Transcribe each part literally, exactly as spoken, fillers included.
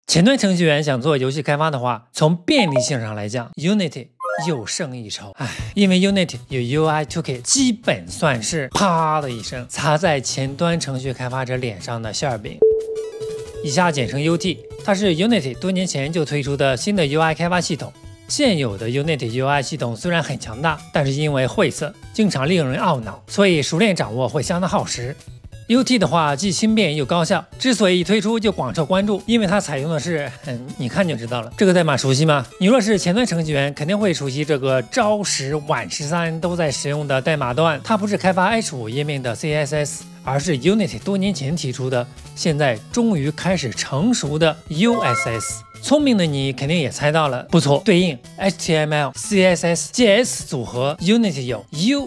前端程序员想做游戏开发的话，从便利性上来讲 ，Unity 又胜一筹。唉，因为 Unity 有 U I Toolkit， 基本算是啪的一声砸在前端程序开发者脸上的馅饼。以下简称 U T， 它是 Unity 多年前就推出的新的 U I 开发系统。现有的 Unity U I 系统虽然很强大，但是因为晦涩，经常令人懊恼，所以熟练掌握会相当耗时。U T 的话既轻便又高效，之所以一推出就广受关注，因为它采用的是，嗯，你看就知道了。这个代码熟悉吗？你若是前端程序员，肯定会熟悉这个朝十晚十三都在使用的代码段。它不是开发 H 五 页面的 C S S， 而是 Unity 多年前提出的，现在终于开始成熟的 U S S。聪明的你肯定也猜到了，不错，对应 H T M L、C S S、J S 组合 ，Unity 有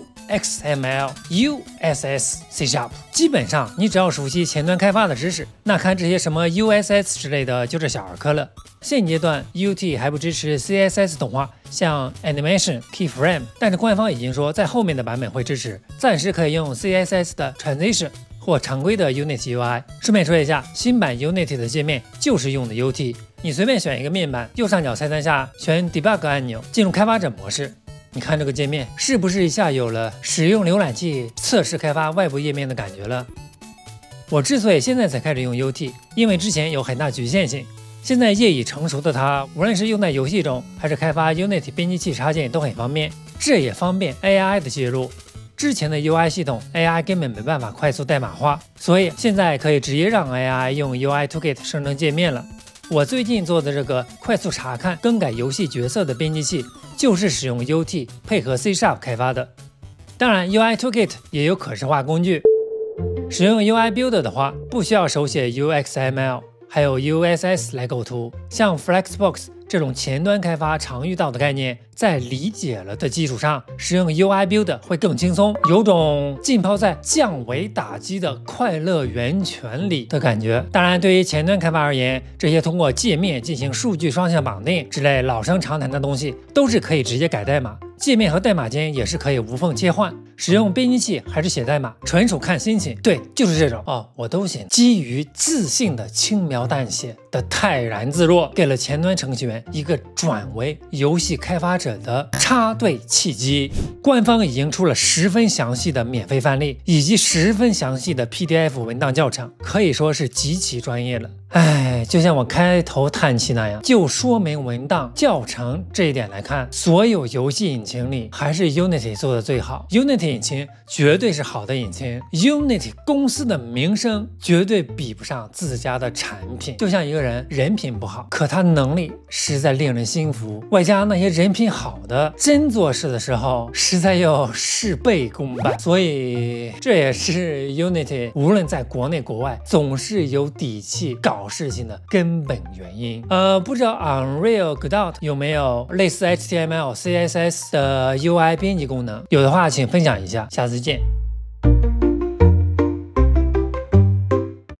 U。X M L、U S S、C Sharp， 基本上你只要熟悉前端开发的知识，那看这些什么 U S S 之类的就是小儿科了。现阶段 U T 还不支持 C S S 动画，像 Animation、Keyframe， 但是官方已经说在后面的版本会支持，暂时可以用 C S S 的 Transition 或常规的 Unity U I。顺便说一下，新版 Unity 的界面就是用的 U T， 你随便选一个面板，右上角菜单下选 Debug 按钮，进入开发者模式。你看这个界面是不是一下有了使用浏览器测试开发外部页面的感觉了？我之所以现在才开始用 U T， 因为之前有很大局限性。现在业已成熟的它，无论是用在游戏中，还是开发 Unity 编辑器插件都很方便，这也方便 A I 的介入。之前的 U I 系统 A I 根本没办法快速代码化，所以现在可以直接让 A I 用 U I Toolkit 生成界面了。我最近做的这个快速查看、更改游戏角色的编辑器，就是使用 U T 配合 C Sharp 开发的。当然 ，U I Toolkit 也有可视化工具。使用 U I Builder 的话，不需要手写 U X M L， 还有 U S S 来构图。像 Flexbox 这种前端开发常遇到的概念，在理解了的基础上，使用 U I Builder 会更轻松，有种浸泡在降维打击的快乐源泉里的感觉。当然，对于前端开发而言，这些通过界面进行数据双向绑定之类老生常谈的东西，都是可以直接改代码。界面和代码间也是可以无缝切换，使用编辑器还是写代码，纯属看心情。对，就是这种哦，我都行。基于自信的轻描淡写的泰然自若，给了前端程序员一个转为游戏开发者的插队契机。官方已经出了十分详细的免费范例，以及十分详细的 P D F 文档教程，可以说是极其专业了。唉，就像我开头叹气那样，就说明文档教程这一点来看，所有游戏引擎里还是 Unity 做的最好。Unity 引擎绝对是好的引擎 ，Unity 公司的名声绝对比不上自家的产品。就像一个人人品不好，可他能力实在令人心服，外加那些人品好的，真做事的时候实在又事倍功半。所以这也是 Unity 无论在国内国外总是有底气搞事情的根本原因。呃，不知道 Unreal Godot 有没有类似 H T M L、C S S 的 U I 编辑功能？有的话，请分享一下。下次见。